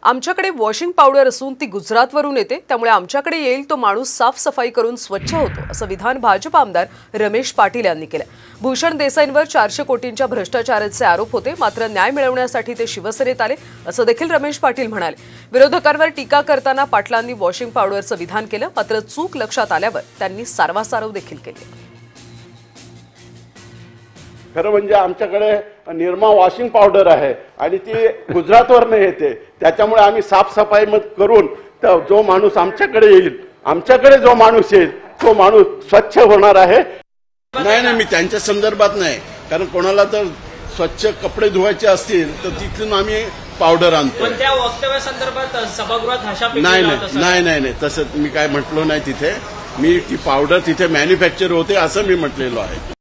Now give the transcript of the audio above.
आमच्याकडे washing powder असून ती गुजरातवरून येते, त्यामुळे आमच्याकडे येईल तो माणूस साफसफाई करून स्वच्छ होतो, असं विधान भाजप आमदार रमेश पाटील यांनी केलं। भूषण देसाईंवर 400 कोटींच्या भ्रष्टाचाराचे आरोप होते, मात्र न्याय मिळवण्यासाठी ते शिवसेनेत आले, असं देखील रमेश पाटील म्हणाले। विरोधकांवर टीका करताना पाटलांनी वॉशिंग पावडरचं विधान केलं, मात्र चूक लक्षात आल्यावर त्यांनी सारवासारव देखील केली। खरं म्हणजे आमच्याकडे निर्मा वॉशिंग पावडर आहे आणि ती गुजरातवरून येते, त्याच्यामुळे आम्ही साफसफाई करून जो माणूस आमच्याकडे येईल, आमच्याकडे जो माणूस येईल तो माणूस स्वच्छ होणार आहे। नाही, मी त्यांच्या संदर्भात नाही, कारण कोणाला तर स्वच्छ कपडे धुवायचे असतील तर तिथून आम्ही पावडर आणतो। पण त्या वक्तव्यासंदर्भात सभागृहात भाषा नाही, तसं मी काय म्हटलो नाही। तिथे मी ती पावडर तिथे मॅन्युफॅक्चर होते असं मी म्हटलेलो आहे।